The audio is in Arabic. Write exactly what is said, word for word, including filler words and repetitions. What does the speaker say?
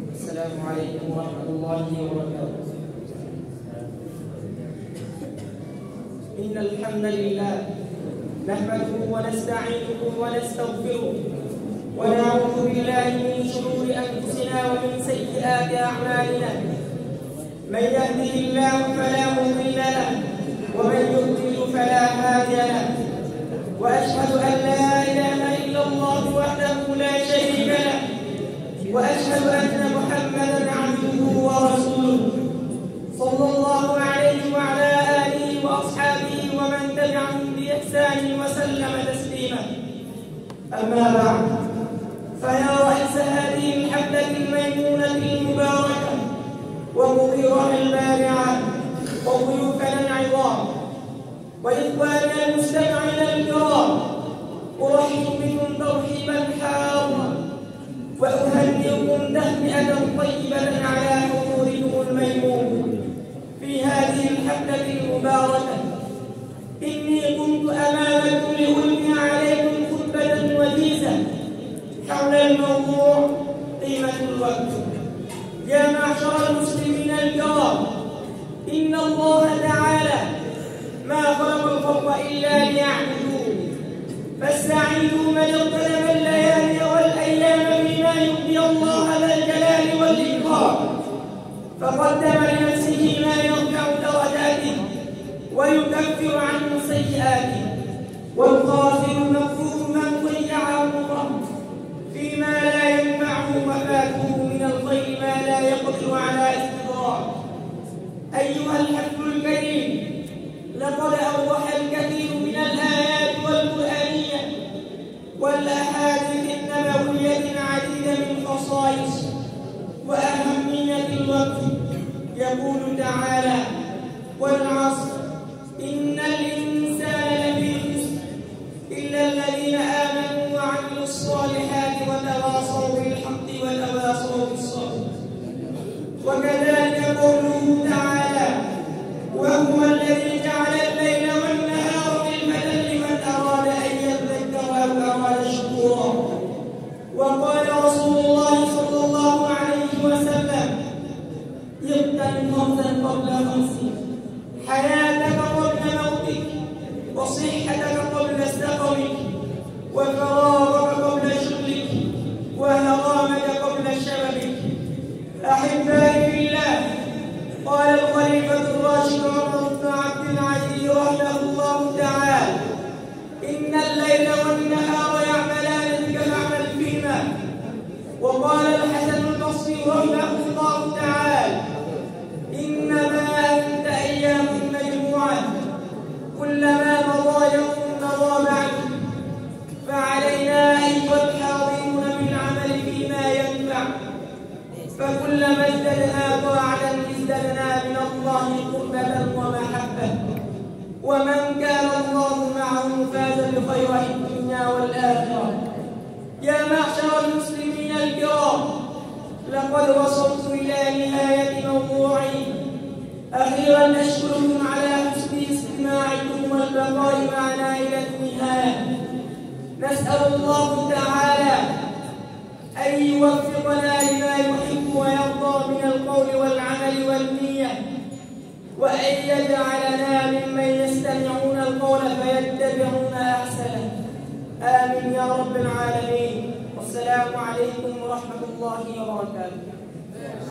السلام عليكم ورحمة الله وبركاته. إن الحمد لله نحمده ونستعينه ونستغفره ونعوذ بالله من شرور أنفسنا ومن سيئات أعمالنا. من يهده الله فلا مضل له ومن يضلل فلا هادي له، وأشهد أن لا إله إلا الله وحده لا شريك له، وأشهد أن محمدا عبده ورسوله صلى الله عليه وعلى آله وأصحابه ومن تبعهم بإحسان وسلم تسليما. أما بعد، فيا رئيس هذه الحفلة الميمونة المباركة ومديرها البارعة وضيوفنا العظام وإخواننا المستمعين الكرام، أرحب بكم ترحيبا حارا وأهنئكم تهنئة طيبة على حضوركم الميمون في هذه الحفلة المباركة. إني كنت أمامكم لألقي عليكم خطبة وجيزة حول الموضوع قيمة الوقت. يا معشر المسلمين الكرام، إن الله تعالى ما خلق الخلق إلا ليعبدوه، فاستعينوا من اغتنم الليالي والأيام بما يرضي الله ذا الجلال والإكرام، فقدم لنفسه ما يرفع درجاته ويكفر عنه سيئاته، والغافل مغفور من ضيع عمره فيما لا ينفعه وفاته من الخير ما لا يقدر على استدراكه. أيها الحفل الكريم، لقد أوضح الكثير من الآيات والقرآنية والأحاديث النبوية العديد من خصائص وأهمية الوقت. يقول تعالى: والعصر إن الإنسان لفي خسر إلا الذين آمنوا وعملوا الصالحات وتواصوا بالحق وتواصوا بالصبر. وكذلك قوله تعالى: وهو الذي جعل الليل والنهار خلفة لمن أراد أن يذكر أو أراد شكورا. وقال رسول الله صلى الله عليه وسلم: اغتنم خمسا قبل خمس، حياتك قبل موتك، وصحتك قبل سقمك، وفراغك قبل شغلك، وهرامك قبل شبابك. أحبائي في الله، قال الخليفة الراشد عمر بن عبد العزيز رحمه الله تعالى: إن الليل والنهار يعملان بك فاعمل فيهما. وقال الحسن البصري رحمه الله تعالى: إنما أنت أيام مجموعة، كلما مضى يوم مضى بعده، فعلينا أيها الحاضرون بالعمل فيما ينفع، فكلما ازددنا طاعة ازددنا من الله قربة ومحبة، ومن كان الله معه فاز بخير الدنيا والآخرة. يا معشر المسلمين الكرام، لقد وصلت إلى نهاية موضوعي. أخيرا أشكركم على حسن استماعكم والبقاء معنا إلى النهاية. نسأل الله تعالى أن يوفقنا لما يحب ويرضى من القول والعمل والنية، وأن يجعلنا ممن يستمعون القول فيتبعون أحسنه. آمين يا رب العالمين. والسلام عليكم ورحمة الله وبركاته.